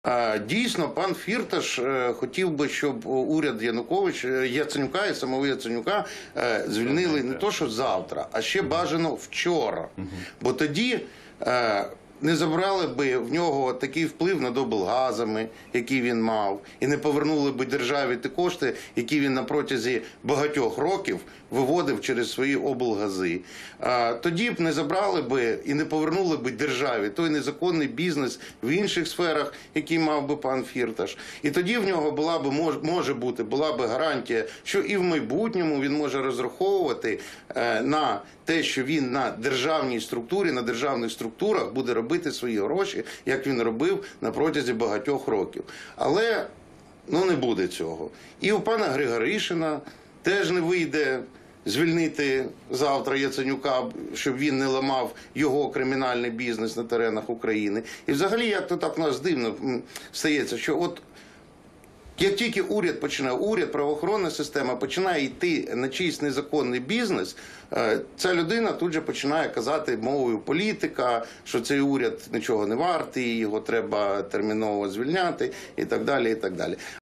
Дійсно, пан Фірташ хотів би, щоб уряд Яценюка і самого Яценюка звільнили не то, що завтра, а ще бажано вчора. Бо тоді не забрали би в нього такий вплив над облгазами, який він мав, і не повернули би державі ті кошти, які він на протязі багатьох років виводив через свої облгази. Тоді б не забрали би і не повернули би державі той незаконний бізнес в інших сферах, який мав би пан Фірташ. І тоді в нього була б гарантія, що і в майбутньому він може розраховувати на те, що він на державній структурі, на державних структурах буде робити свої гроші, як він робив на протязі багатьох років. Але не буде цього. І у пана Григоришина теж не вийде звільнити завтра Яценюка, щоб він не ламав його кримінальний бізнес на теренах України. І взагалі, як то так у нас дивно стається, що от як тільки уряд, правоохоронна система починає йти на чийсь незаконний бізнес, ця людина тут же починає казати мовою політика, що цей уряд нічого не вартий, його треба терміново звільняти і так далі, і так далі.